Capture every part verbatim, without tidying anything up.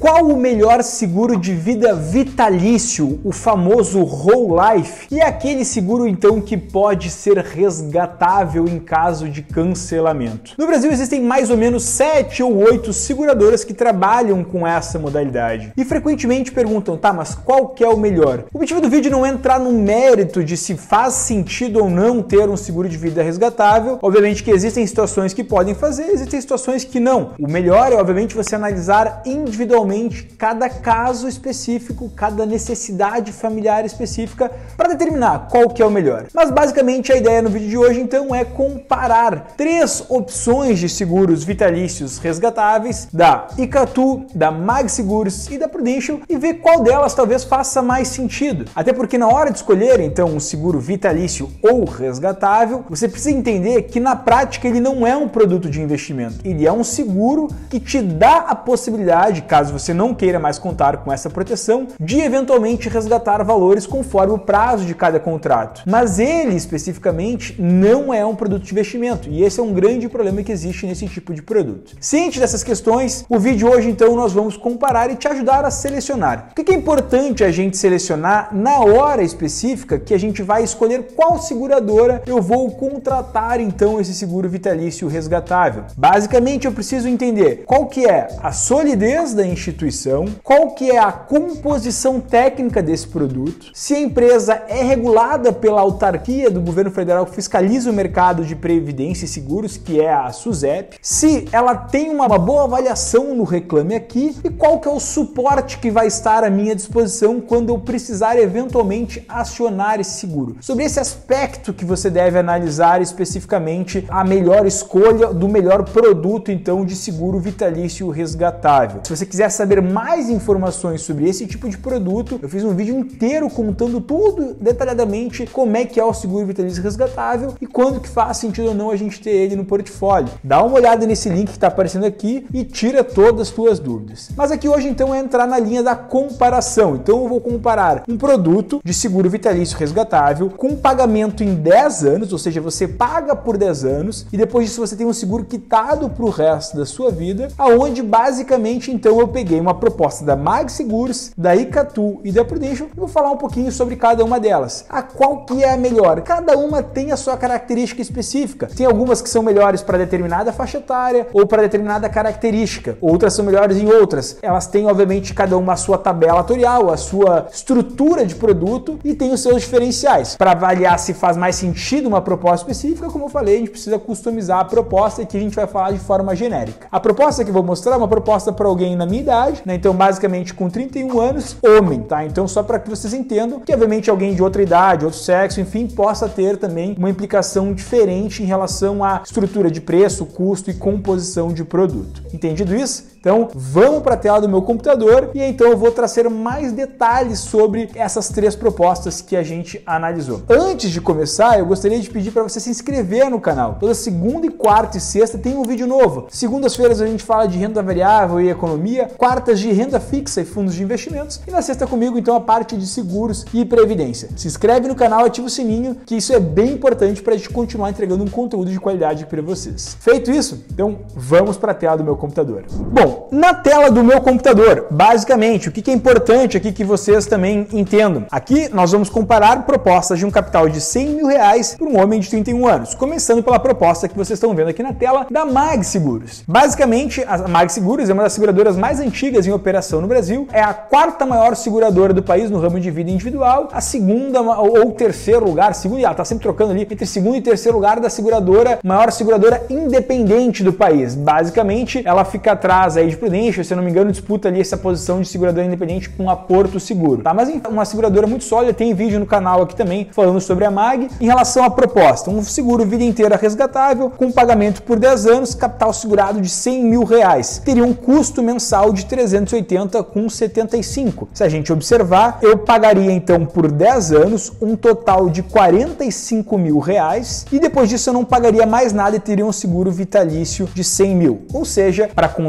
Qual o melhor seguro de vida vitalício, o famoso Whole Life? E é aquele seguro então que pode ser resgatável em caso de cancelamento. No Brasil existem mais ou menos sete ou oito seguradoras que trabalham com essa modalidade e frequentemente perguntam, tá, mas qual que é o melhor? O objetivo do vídeo não é entrar no mérito de se faz sentido ou não ter um seguro de vida resgatável. Obviamente que existem situações que podem fazer, existem situações que não. O melhor é obviamente você analisar individualmente cada caso específico, cada necessidade familiar específica para determinar qual que é o melhor. Mas basicamente a ideia no vídeo de hoje então é comparar três opções de seguros vitalícios resgatáveis da Icatu, da MagSeguros e da Prudential e ver qual delas talvez faça mais sentido. Até porque na hora de escolher então um seguro vitalício ou resgatável, você precisa entender que na prática ele não é um produto de investimento. Ele é um seguro que te dá a possibilidade, caso você não queira mais contar com essa proteção, de eventualmente resgatar valores conforme o prazo de cada contrato. Mas ele especificamente não é um produto de investimento e esse é um grande problema que existe nesse tipo de produto. Ciente dessas questões, o vídeo hoje então nós vamos comparar e te ajudar a selecionar. O que é importante a gente selecionar na hora específica que a gente vai escolher qual seguradora eu vou contratar então esse seguro vitalício resgatável. Basicamente eu preciso entender qual que é a solidez da instituição, qual que é a composição técnica desse produto, se a empresa é regulada pela autarquia do governo federal que fiscaliza o mercado de previdência e seguros, que é a SUSEP, se ela tem uma boa avaliação no Reclame Aqui e qual que é o suporte que vai estar à minha disposição quando eu precisar eventualmente acionar esse seguro. Sobre esse aspecto que você deve analisar especificamente a melhor escolha do melhor produto então de seguro vitalício resgatável. Se você quiser saber mais informações sobre esse tipo de produto, eu fiz um vídeo inteiro contando tudo detalhadamente como é que é o seguro vitalício resgatável e quando que faz sentido ou não a gente ter ele no portfólio. Dá uma olhada nesse link que está aparecendo aqui e tira todas as tuas dúvidas. Mas aqui hoje então é entrar na linha da comparação. Então eu vou comparar um produto de seguro vitalício resgatável com pagamento em dez anos, ou seja, você paga por dez anos e depois disso você tem um seguro quitado para o resto da sua vida, aonde basicamente então eu peguei uma proposta da MagSeguros, da Icatu e da Prudential e vou falar um pouquinho sobre cada uma delas. A qual que é a melhor? Cada uma tem a sua característica específica. Tem algumas que são melhores para determinada faixa etária ou para determinada característica. Outras são melhores em outras. Elas têm, obviamente, cada uma a sua tabela atorial, a sua estrutura de produto e tem os seus diferenciais. Para avaliar se faz mais sentido uma proposta específica, como eu falei, a gente precisa customizar a proposta e aqui a gente vai falar de forma genérica. A proposta que eu vou mostrar é uma proposta para alguém na minha idade, né? Então basicamente com trinta e um anos, homem, tá? Então só para que vocês entendam que obviamente alguém de outra idade, outro sexo, enfim, possa ter também uma implicação diferente em relação à estrutura de preço, custo e composição de produto. Entendido isso? Então vamos para a tela do meu computador e então eu vou trazer mais detalhes sobre essas três propostas que a gente analisou. Antes de começar, eu gostaria de pedir para você se inscrever no canal. Toda segunda e quarta e sexta tem um vídeo novo. Segundas-feiras a gente fala de renda variável e economia, quartas de renda fixa e fundos de investimentos e na sexta comigo então a parte de seguros e previdência. Se inscreve no canal, ativa o sininho, que isso é bem importante para a gente continuar entregando um conteúdo de qualidade para vocês. Feito isso, então vamos para a tela do meu computador. Bom, na tela do meu computador, basicamente, o que é importante aqui que vocês também entendam. Aqui nós vamos comparar propostas de um capital de cem mil reais para um homem de trinta e um anos, começando pela proposta que vocês estão vendo aqui na tela da MagSeguros. Basicamente, a MagSeguros é uma das seguradoras mais antigas em operação no Brasil, é a quarta maior seguradora do país no ramo de vida individual, a segunda ou terceiro lugar, segundo, ela está sempre trocando ali entre segundo e terceiro lugar da seguradora, maior seguradora independente do país. Basicamente, ela fica atrás aí de Prudential, se eu não me engano, disputa ali essa posição de seguradora independente com a Porto Seguro, tá? Mas uma seguradora muito sólida, tem vídeo no canal aqui também falando sobre a Mag. Em relação à proposta, um seguro vida inteira resgatável, com pagamento por dez anos, capital segurado de cem mil reais. Teria um custo mensal de trezentos e oitenta com setenta e cinco. Se a gente observar, eu pagaria então por dez anos um total de quarenta e cinco mil reais e depois disso eu não pagaria mais nada e teria um seguro vitalício de cem mil. Ou seja, para contratar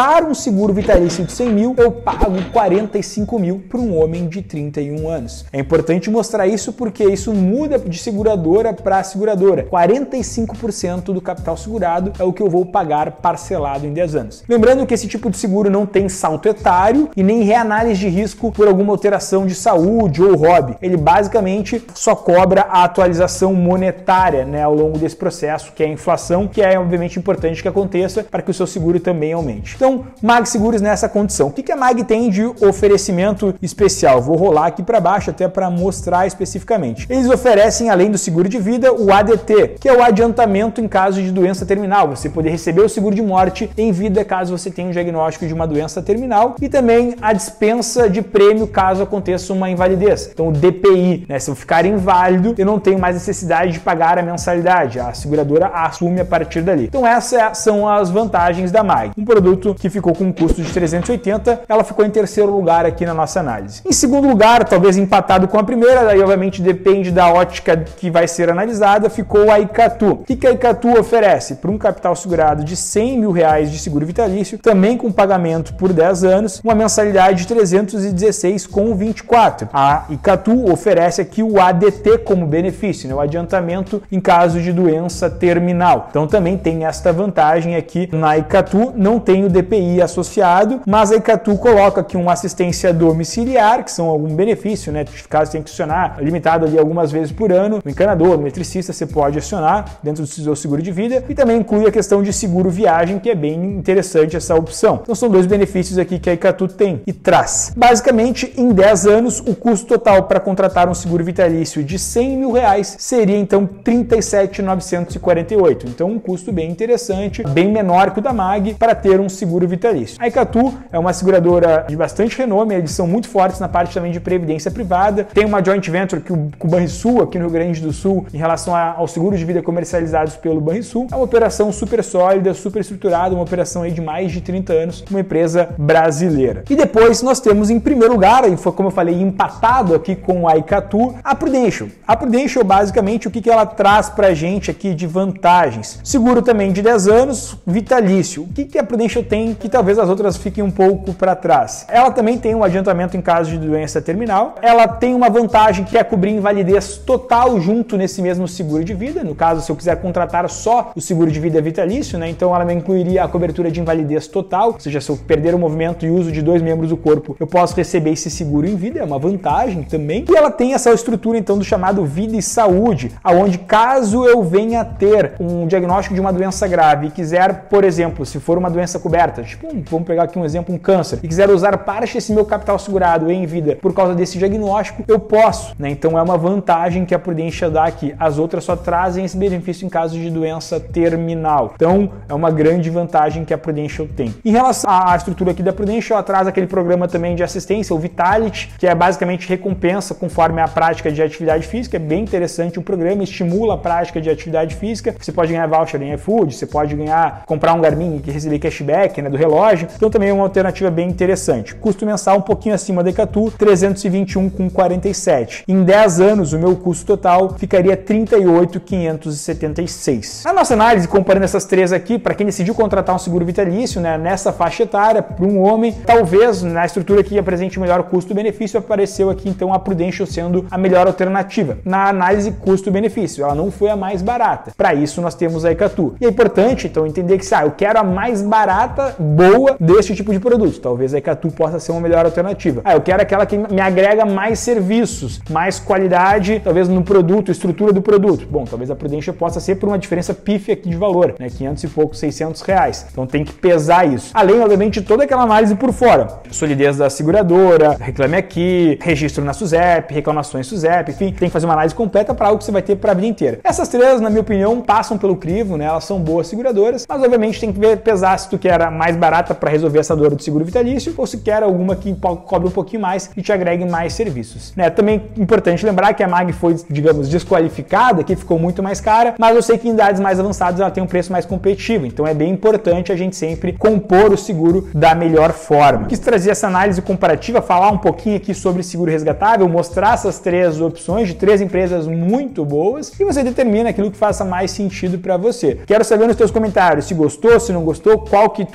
contratar um seguro vitalício de cem mil, eu pago quarenta e cinco mil para um homem de trinta e um anos. É importante mostrar isso porque isso muda de seguradora para seguradora. quarenta e cinco por cento do capital segurado é o que eu vou pagar parcelado em dez anos. Lembrando que esse tipo de seguro não tem salto etário e nem reanálise de risco por alguma alteração de saúde ou hobby. Ele basicamente só cobra a atualização monetária, né, ao longo desse processo, que é a inflação, que é obviamente importante que aconteça para que o seu seguro também aumente. Então, Mag Seguros nessa condição. O que a Mag tem de oferecimento especial? Vou rolar aqui para baixo até para mostrar especificamente. Eles oferecem, além do seguro de vida, o A D T, que é o adiantamento em caso de doença terminal. Você poder receber o seguro de morte em vida caso você tenha um diagnóstico de uma doença terminal, e também a dispensa de prêmio caso aconteça uma invalidez. Então, o D P I, né? Se eu ficar inválido, eu não tenho mais necessidade de pagar a mensalidade. A seguradora assume a partir dali. Então, essas são as vantagens da Mag. Um produto que ficou com um custo de trezentos e oitenta, ela ficou em terceiro lugar aqui na nossa análise. Em segundo lugar, talvez empatado com a primeira, daí obviamente depende da ótica que vai ser analisada, ficou a Icatu. O que a Icatu oferece? Para um capital segurado de cem mil reais de seguro vitalício, também com pagamento por dez anos, uma mensalidade de trezentos e dezesseis reais e vinte e quatro centavos. A Icatu oferece aqui o A D T como benefício, né? O adiantamento em caso de doença terminal. Então também tem esta vantagem aqui na Icatu, não tem o D P I associado, mas a Icatu coloca aqui uma assistência domiciliar, que são algum benefício, né? Caso tenha que acionar, limitado ali algumas vezes por ano, o encanador, o eletricista, você pode acionar dentro do seu seguro de vida, e também inclui a questão de seguro viagem, que é bem interessante essa opção. Então são dois benefícios aqui que a Icatu tem e traz. Basicamente, em dez anos, o custo total para contratar um seguro vitalício de cem mil reais seria então trinta e sete mil novecentos e quarenta e oito. Então um custo bem interessante, bem menor que o da Mag para ter um seguro vitalício. A Icatu é uma seguradora de bastante renome, eles são muito fortes na parte também de previdência privada. Tem uma joint venture que o, o Banrisul aqui no Rio Grande do Sul em relação a, aos seguros de vida comercializados pelo Banrisul. É uma operação super sólida, super estruturada, uma operação aí de mais de trinta anos, uma empresa brasileira. E depois nós temos em primeiro lugar, como eu falei, empatado aqui com a Icatu, a Prudential. A Prudential, basicamente, o que ela traz pra gente aqui de vantagens? Seguro também de dez anos, vitalício. O que a Prudential tem que talvez as outras fiquem um pouco para trás? Ela também tem um adiantamento em caso de doença terminal. Ela tem uma vantagem que é cobrir invalidez total junto nesse mesmo seguro de vida. No caso, se eu quiser contratar só o seguro de vida vitalício, né? Então ela me incluiria a cobertura de invalidez total, ou seja, se eu perder o movimento e uso de dois membros do corpo, eu posso receber esse seguro em vida, é uma vantagem também. E ela tem essa estrutura então do chamado vida e saúde, aonde caso eu venha a ter um diagnóstico de uma doença grave e quiser, por exemplo, se for uma doença coberta, tipo, vamos pegar aqui um exemplo, um câncer, e quiser usar parte desse meu capital segurado em vida por causa desse diagnóstico, eu posso, né? Então é uma vantagem que a Prudential dá aqui. As outras só trazem esse benefício em caso de doença terminal. Então é uma grande vantagem que a Prudential tem. Em relação à estrutura aqui da Prudential, ela traz aquele programa também de assistência, o Vitality, que é basicamente recompensa conforme a prática de atividade física. É bem interessante o programa, estimula a prática de atividade física. Você pode ganhar voucher em iFood, você pode ganhar, comprar um Garmin e receber cashback, né, do relógio. Então também é uma alternativa bem interessante. Custo mensal um pouquinho acima da Icatu, trezentos e vinte e um reais e quarenta e sete centavos. Em dez anos, o meu custo total ficaria trinta e oito mil quinhentos e setenta e seis reais. Na nossa análise, comparando essas três aqui, para quem decidiu contratar um seguro vitalício, né, nessa faixa etária, para um homem, talvez na estrutura que apresente o melhor custo-benefício, apareceu aqui então a Prudential sendo a melhor alternativa. Na análise custo-benefício, ela não foi a mais barata. Para isso, nós temos a Icatu. E é importante, então, entender que, ah, eu quero a mais barata, boa, deste tipo de produto. Talvez a Icatu possa ser uma melhor alternativa. Ah, eu quero aquela que me agrega mais serviços, mais qualidade, talvez no produto, estrutura do produto. Bom, talvez a Prudential possa ser por uma diferença pífia aqui de valor, né? quinhentos e pouco, seiscentos reais. Então tem que pesar isso. Além, obviamente, de toda aquela análise por fora. Solidez da seguradora, reclame aqui, registro na SUSEP, reclamações SUSEP, enfim, tem que fazer uma análise completa para algo que você vai ter para a vida inteira. Essas três, na minha opinião, passam pelo crivo, né? Elas são boas seguradoras, mas obviamente tem que ver, pesar se tu quer a mais barata para resolver essa dor do seguro vitalício ou se quer alguma que cobre um pouquinho mais e te agregue mais serviços, né? Também é importante lembrar que a Mag foi, digamos, desqualificada, que ficou muito mais cara, mas eu sei que em idades mais avançadas ela tem um preço mais competitivo, então é bem importante a gente sempre compor o seguro da melhor forma. Quis trazer essa análise comparativa, falar um pouquinho aqui sobre seguro resgatável, mostrar essas três opções de três empresas muito boas e você determina aquilo que faça mais sentido para você. Quero saber nos teus comentários se gostou, se não gostou, qual que tu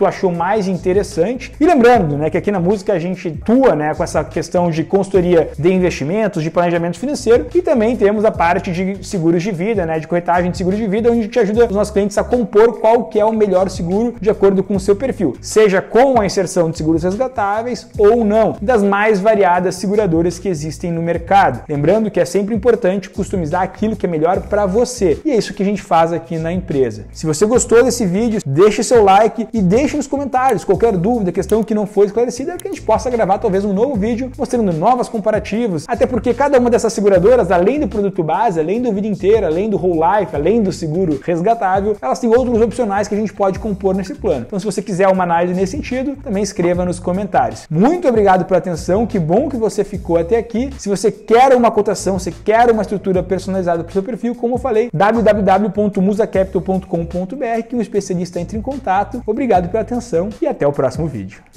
achou mais interessante. E lembrando, né, que aqui na Música a gente atua, né, com essa questão de consultoria de investimentos, de planejamento financeiro, e também temos a parte de seguros de vida, né, de corretagem de seguros de vida, onde a gente ajuda os nossos clientes a compor qual que é o melhor seguro de acordo com o seu perfil, seja com a inserção de seguros resgatáveis ou não, das mais variadas seguradoras que existem no mercado. Lembrando que é sempre importante customizar aquilo que é melhor para você, e é isso que a gente faz aqui na empresa. Se você gostou desse vídeo, deixe seu like e deixe nos comentários qualquer dúvida, questão que não foi esclarecida, que a gente possa gravar talvez um novo vídeo mostrando novos comparativos, até porque cada uma dessas seguradoras, além do produto base, além do vida inteira, além do whole life, além do seguro resgatável, elas têm outros opcionais que a gente pode compor nesse plano. Então, se você quiser uma análise nesse sentido, também escreva nos comentários. Muito obrigado pela atenção, que bom que você ficou até aqui. Se você quer uma cotação, se quer uma estrutura personalizada para o seu perfil, como eu falei, w w w ponto musa capital ponto com ponto b r, que um especialista entre em contato. Obrigado pela atenção e até o próximo vídeo.